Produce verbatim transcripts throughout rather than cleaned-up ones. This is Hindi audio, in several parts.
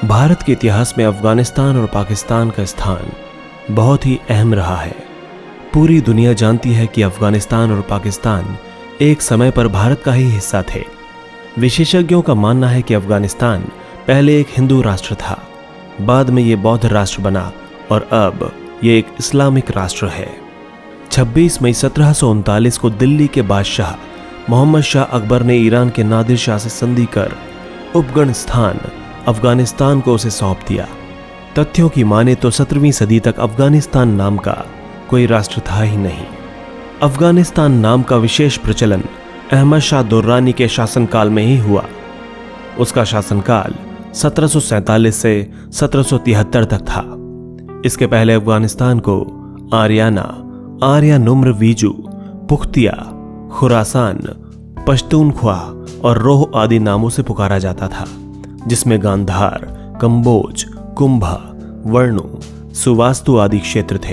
भारत के इतिहास में अफगानिस्तान और पाकिस्तान का स्थान बहुत ही अहम रहा है। पूरी दुनिया जानती है कि अफगानिस्तान और पाकिस्तान एक समय पर भारत का ही हिस्सा थे। विशेषज्ञों का मानना है कि अफगानिस्तान पहले एक हिंदू राष्ट्र था, बाद में ये बौद्ध राष्ट्र बना और अब ये एक इस्लामिक राष्ट्र है। छब्बीस मई सत्रह सौ उनतालीस को दिल्ली के बादशाह मोहम्मद शाह अकबर ने ईरान के नादिर शाह से संधि कर उपगण स्थान अफगानिस्तान को उसे सौंप दिया। तथ्यों की माने तो सत्रहवीं सदी तक अफगानिस्तान नाम का कोई राष्ट्र था ही नहीं। अफगानिस्तान नाम का विशेष प्रचलन अहमद शाह दुर्रानी के शासनकाल में ही हुआ। उसका शासनकाल सत्रह सौ सैंतालीस से सत्रह सौ तिहत्तर तक था। इसके पहले अफगानिस्तान को आर्याना, आर्या नुम्र वीजू, पुख्तिया, खुरासान, पश्तूनख्वा और रोह आदि नामों से पुकारा जाता था, जिसमें गांधार, कंबोज, कुंभा, वर्णु, सुवास्तु आदि क्षेत्र थे।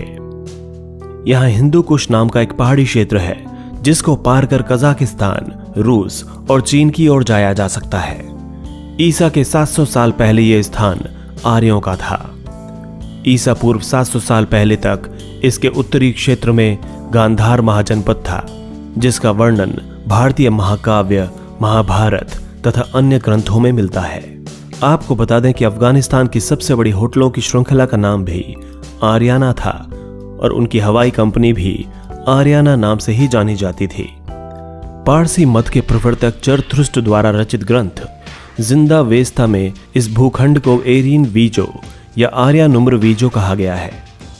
यहां हिंदू कुश नाम का एक पहाड़ी क्षेत्र है, जिसको पार कर कजाकिस्तान, रूस और चीन की ओर जाया जा सकता है। ईसा के सात सौ साल पहले यह स्थान आर्यों का था। ईसा पूर्व सात सौ साल पहले तक इसके उत्तरी क्षेत्र में गांधार महाजनपद था, जिसका वर्णन भारतीय महाकाव्य, महाभारत तथा अन्य ग्रंथों में मिलता है। आपको बता दें कि अफगानिस्तान की सबसे बड़ी होटलों की श्रृंखला का नाम भी आर्याना था और उनकी हवाई कंपनी भी आर्याना नाम से ही जानी जाती थी। पारसी मत के प्रवर्तक जरथुस्त्र द्वारा रचित ग्रंथ जिंदा वेस्ता में इस भूखंड को एरिन वीजो या आर्या नुम्र वीजो कहा गया है।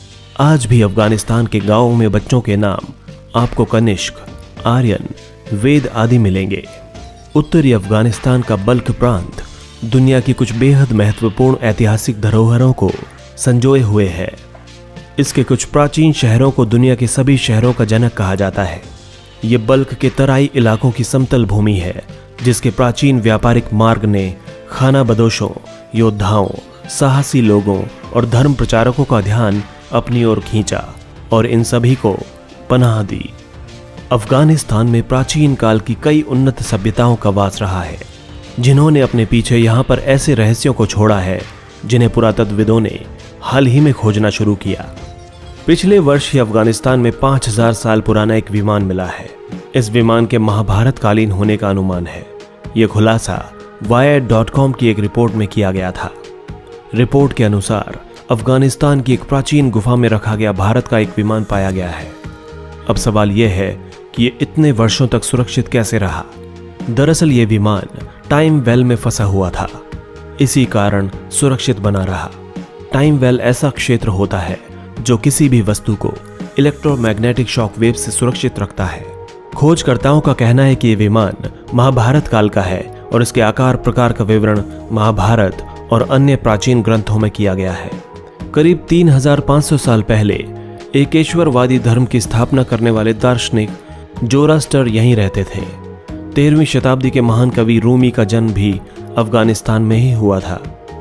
आज भी अफगानिस्तान के गांवों में बच्चों के नाम आपको कनिष्क, आर्यन, वेद आदि मिलेंगे। उत्तरी अफगानिस्तान का बल्ख प्रांत दुनिया की कुछ बेहद महत्वपूर्ण ऐतिहासिक धरोहरों को संजोए हुए है। इसके कुछ प्राचीन शहरों को दुनिया के सभी शहरों का जनक कहा जाता है। ये बल्ख के तराई इलाकों की समतल भूमि है, जिसके प्राचीन व्यापारिक मार्ग ने खाना बदोशों, योद्धाओं, साहसी लोगों और धर्म प्रचारकों का ध्यान अपनी ओर खींचा और इन सभी को पनाह दी। अफगानिस्तान में प्राचीन काल की कई उन्नत सभ्यताओं का वास रहा है, जिन्होंने अपने पीछे यहाँ पर ऐसे रहस्यों को छोड़ा है जिन्हें पुरातत्वविदों ने हाल ही में खोजना शुरू किया। पिछले वर्ष ही अफगानिस्तान में पांच हजार साल पुराना एक विमान मिला है। इस विमान के महाभारत कालीन होने का अनुमान है। यह खुलासा वायर्ड डॉट कॉम की एक रिपोर्ट में किया गया था। रिपोर्ट के अनुसार अफगानिस्तान की एक प्राचीन गुफा में रखा गया भारत का एक विमान पाया गया है। अब सवाल यह है कि यह इतने वर्षों तक सुरक्षित कैसे रहा। दरअसल यह विमान टाइम वेल में फंसा हुआ था, इसी कारण सुरक्षित बना रहा। टाइम वेल ऐसा क्षेत्र होता है जो किसी भी वस्तु को इलेक्ट्रोमैग्नेटिक शॉक वेव से सुरक्षित रखता है। खोजकर्ताओं का कहना है कि यह विमान महाभारत काल का है और इसके आकार प्रकार का विवरण महाभारत और अन्य प्राचीन ग्रंथों में किया गया है। करीब तीन हजार पाँच सौ साल पहले एकेश्वरवादी धर्म की स्थापना करने वाले दार्शनिक जोरास्टर यहीं रहते थे। तेरहवीं शताब्दी के महान कवि रूमी का जन्म भी अफगानिस्तान में ही हुआ था।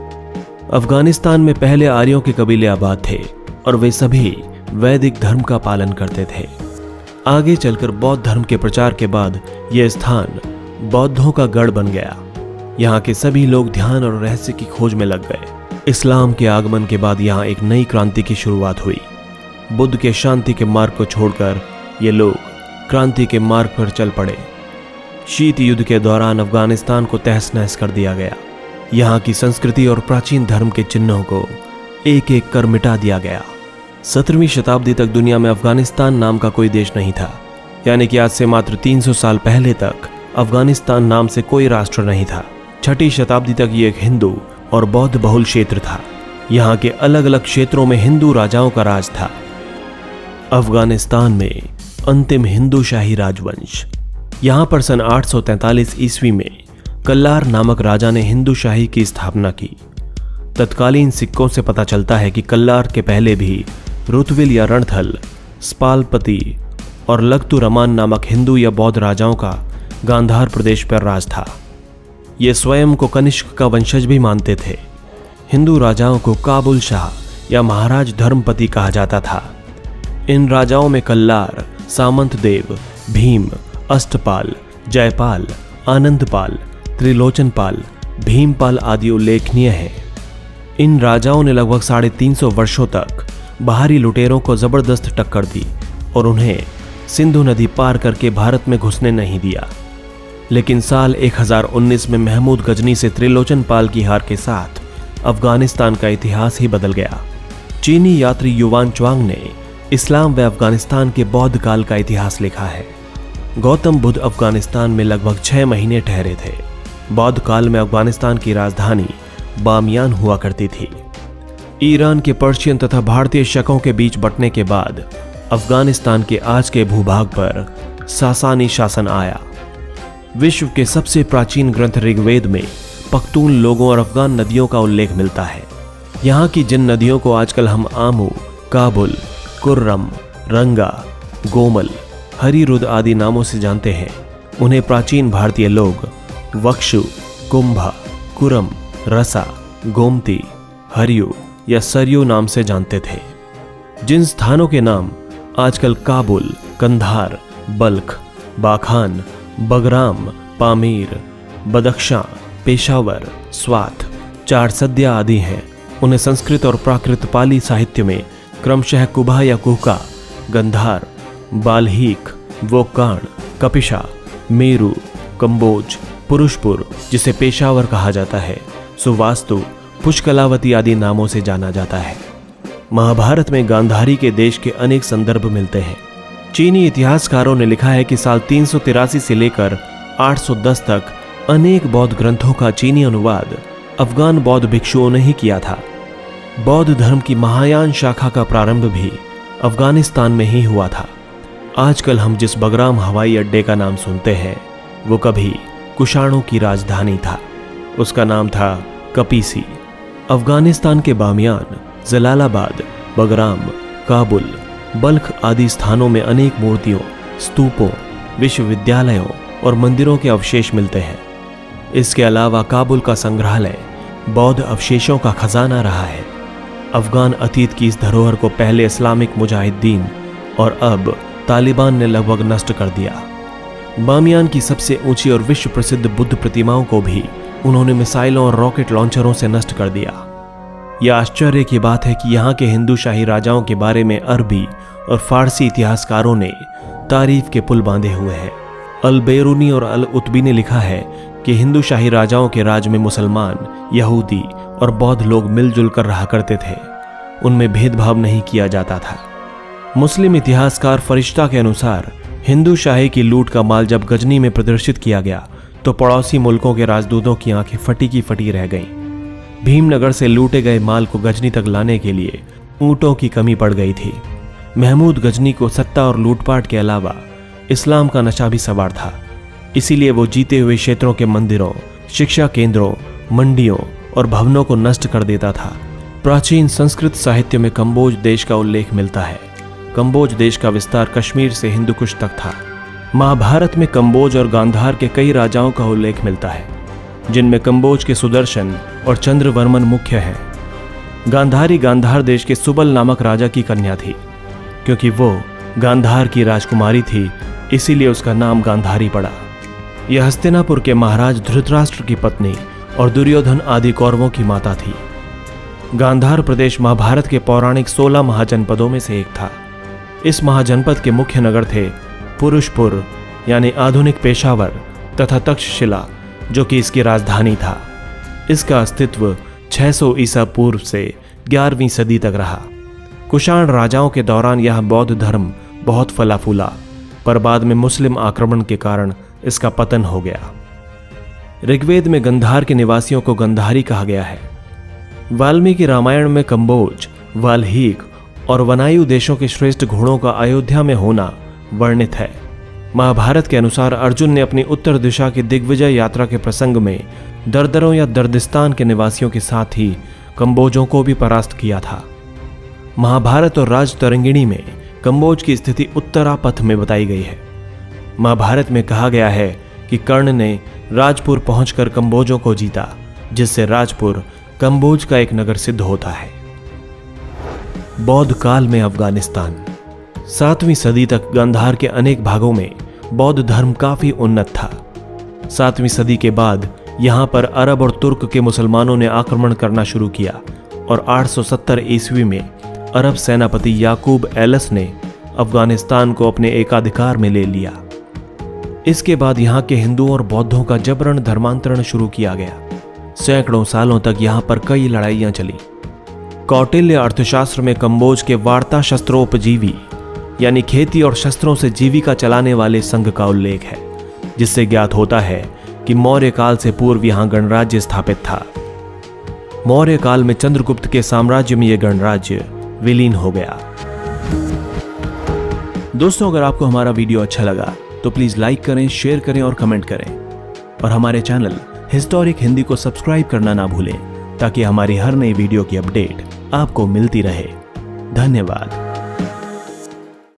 अफगानिस्तान में पहले आर्यों के कबीले आबाद थे और वे सभी वैदिक धर्म का पालन करते थे। आगे चलकर बौद्ध धर्म के प्रचार के बाद यह स्थान बौद्धों का गढ़ बन गया। यहाँ के सभी लोग ध्यान और रहस्य की खोज में लग गए। इस्लाम के आगमन के बाद यहाँ एक नई क्रांति की शुरुआत हुई। बुद्ध के शांति के मार्ग को छोड़कर ये लोग क्रांति के मार्ग पर चल पड़े। शीत युद्ध के दौरान अफगानिस्तान को तहस नहस कर दिया गया। यहाँ की संस्कृति और प्राचीन धर्म के चिन्हों को एक एक कर मिटा दिया गया। सत्रहवीं शताब्दी तक दुनिया में अफगानिस्तान नाम का कोई देश नहीं था, यानी कि आज से मात्र तीन सौ साल पहले तक अफगानिस्तान नाम से कोई राष्ट्र नहीं था। छठी शताब्दी तक ये एक हिंदू और बौद्ध बहुल क्षेत्र था। यहाँ के अलग अलग क्षेत्रों में हिंदू राजाओं का राज था। अफगानिस्तान में अंतिम हिंदू शाही राजवंश। यहाँ पर सन आठ सौ तैंतालीस ईस्वी में कल्लार नामक राजा ने हिंदू शाही की स्थापना की। तत्कालीन सिक्कों से पता चलता है कि कल्लार के पहले भी रुतविल या रणथल, स्पालपति और लख्तु रमान नामक हिंदू या बौद्ध राजाओं का गांधार प्रदेश पर राज था। ये स्वयं को कनिष्क का वंशज भी मानते थे। हिंदू राजाओं को काबुल शाह या महाराज धर्मपति कहा जाता था। इन राजाओं में कल्लार, सामंत देव, भीम, अष्टपाल, जयपाल, आनंदपाल, त्रिलोचनपाल, भीमपाल आदि उल्लेखनीय हैं। इन राजाओं ने लगभग साढ़े तीन सौ वर्षों तक बाहरी लुटेरों को जबरदस्त टक्कर दी और उन्हें सिंधु नदी पार करके भारत में घुसने नहीं दिया। लेकिन साल एक हज़ार उन्नीस में महमूद गजनी से त्रिलोचन पाल की हार के साथ अफगानिस्तान का इतिहास ही बदल गया। चीनी यात्री युवान च्वांग ने इस्लाम व अफगानिस्तान के बौद्ध काल का इतिहास लिखा है। गौतम बुद्ध अफगानिस्तान में लगभग छह महीने ठहरे थे। बौद्ध काल में अफगानिस्तान की राजधानी बामियान हुआ करती थी। ईरान के पर्शियन तथा भारतीय शकों के बीच बंटने के बाद अफगानिस्तान के आज के भूभाग पर सासानी शासन आया। विश्व के सबसे प्राचीन ग्रंथ ऋग्वेद में पख्तून लोगों और अफगान नदियों का उल्लेख मिलता है। यहाँ की जिन नदियों को आजकल हम आमू, काबुल, कुर्रम, रंगा, गोमल, हरिरुद आदि नामों से जानते हैं, उन्हें प्राचीन भारतीय लोग वक्षु, कुंभा, कुरम, रसा, गोमती, हरियु या सरयू नाम से जानते थे। जिन स्थानों के नाम आजकल काबुल, कंधार, बल्ख, बाखान, बगराम, पामीर, बदख्शां, पेशावर, स्वात, चारसदिया आदि हैं, उन्हें संस्कृत और प्राकृत पाली साहित्य में क्रमशः कुभा या कुहका, गंधार, बाल्हीक, वोकाण, कपिशा, मेरू, कंबोज, पुरुषपुर जिसे पेशावर कहा जाता है, सुवास्तु, पुष्कलावती आदि नामों से जाना जाता है। महाभारत में गांधारी के देश के अनेक संदर्भ मिलते हैं। चीनी इतिहासकारों ने लिखा है कि साल तीन सौ तिरासी से लेकर आठ सौ दस तक अनेक बौद्ध ग्रंथों का चीनी अनुवाद अफगान बौद्ध भिक्षुओं ने ही किया था। बौद्ध धर्म की महायान शाखा का प्रारंभ भी अफगानिस्तान में ही हुआ था। आजकल हम जिस बगराम हवाई अड्डे का नाम सुनते हैं वो कभी कुषाणों की राजधानी था। उसका नाम था कपीसी। अफगानिस्तान के बामियान, जलालाबाद, बगराम, काबुल, बल्ख आदि स्थानों में अनेक मूर्तियों, स्तूपों, विश्वविद्यालयों और मंदिरों के अवशेष मिलते हैं। इसके अलावा काबुल का संग्रहालय बौद्ध अवशेषों का खजाना रहा है। अफगान अतीत की इस धरोहर को पहले इस्लामिक मुजाहिदीन और अब तालिबान ने लगभग नष्ट कर दिया। बामियान की सबसे ऊंची और विश्व प्रसिद्ध बुद्ध प्रतिमाओं को भी उन्होंने मिसाइलों और रॉकेट लॉन्चरों से नष्ट कर दिया। यह आश्चर्य की बात है कि यहाँ के हिंदू शाही राजाओं के बारे में अरबी और फारसी इतिहासकारों ने तारीफ के पुल बांधे हुए हैं। अल बेरूनी और अल उतबी ने लिखा है कि हिंदू शाही राजाओं के राज में मुसलमान, यहूदी और बौद्ध लोग मिलजुल कर रहा करते थे। उनमें भेदभाव नहीं किया जाता था। मुस्लिम इतिहासकार फरिश्ता के अनुसार हिंदू शाही की लूट का माल जब गजनी में प्रदर्शित किया गया तो पड़ोसी मुल्कों के राजदूतों की आंखें फटी की फटी रह गईं। भीमनगर से लूटे गए माल को गजनी तक लाने के लिए ऊंटों की कमी पड़ गई थी। महमूद गजनी को सत्ता और लूटपाट के अलावा इस्लाम का नशा भी सवार था। इसीलिए वो जीते हुए क्षेत्रों के मंदिरों, शिक्षा केंद्रों, मंडियों और भवनों को नष्ट कर देता था। प्राचीन संस्कृत साहित्य में कंबोज देश का उल्लेख मिलता है। कंबोज देश का विस्तार कश्मीर से हिंदुकुश तक था। महाभारत में कंबोज और गांधार के कई राजाओं का उल्लेख मिलता है, जिनमें कंबोज के सुदर्शन और चंद्रवर्मन मुख्य हैं। गांधारी गांधार देश के सुबल नामक राजा की कन्या थी। क्योंकि वो गांधार की राजकुमारी थी, इसीलिए उसका नाम गांधारी पड़ा। यह हस्तिनापुर के महाराज धृतराष्ट्र की पत्नी और दुर्योधन आदि कौरवों की माता थी। गांधार प्रदेश महाभारत के पौराणिक सोलह महाजनपदों में से एक था। इस महाजनपद के मुख्य नगर थे पुरुषपुर यानी आधुनिक पेशावर तथा तक्षशिला, जो कि इसकी राजधानी था। इसका अस्तित्व छह सौ ईसा पूर्व से ग्यारहवीं सदी तक रहा। कुषाण राजाओं के दौरान यह बौद्ध धर्म बहुत फला फूला, पर बाद में मुस्लिम आक्रमण के कारण इसका पतन हो गया। ऋग्वेद में गंधार के निवासियों को गंधारी कहा गया है। वाल्मीकि रामायण में कंबोज, वाल्हीक और वनायु देशों के श्रेष्ठ घोड़ों का अयोध्या में होना वर्णित है। महाभारत के अनुसार अर्जुन ने अपनी उत्तर दिशा की दिग्विजय यात्रा के प्रसंग में दरदरों या दर्दिस्तान के निवासियों के साथ ही कंबोजों को भी परास्त किया था। महाभारत और राजतरंगिणी में कंबोज की स्थिति उत्तरापथ में बताई गई है। महाभारत में कहा गया है कि कर्ण ने राजपुर पहुंचकर कंबोजों को जीता, जिससे राजपुर कंबोज का एक नगर सिद्ध होता है। बौद्ध काल में अफगानिस्तान। सातवीं सदी तक गांधार के अनेक भागों में बौद्ध धर्म काफी उन्नत था। सातवीं सदी के बाद यहां पर अरब और तुर्क के मुसलमानों ने आक्रमण करना शुरू किया और आठ सौ सत्तर ईस्वी में अरब सेनापति याकूब एलस ने अफगानिस्तान को अपने एकाधिकार में ले लिया। इसके बाद यहाँ के हिंदुओं और बौद्धों का जबरन धर्मांतरण शुरू किया गया। सैकड़ों सालों तक यहाँ पर कई लड़ाइयाँ चली। कौटिल्य अर्थशास्त्र में कंबोज के वार्ता शस्त्रोपजीवी यानी खेती और शस्त्रों से जीविका चलाने वाले संघ का उल्लेख है, जिससे ज्ञात होता है कि मौर्य काल से पूर्व यहाँ गणराज्य स्थापित था। मौर्य काल में चंद्रगुप्त के साम्राज्य में यह गणराज्य विलीन हो गया। दोस्तों, अगर आपको हमारा वीडियो अच्छा लगा तो प्लीज लाइक करें, शेयर करें और कमेंट करें, और हमारे चैनल हिस्टोरिक हिंदी को सब्सक्राइब करना ना भूलें ताकि हमारी हर नई वीडियो की अपडेट आपको मिलती रहे। धन्यवाद।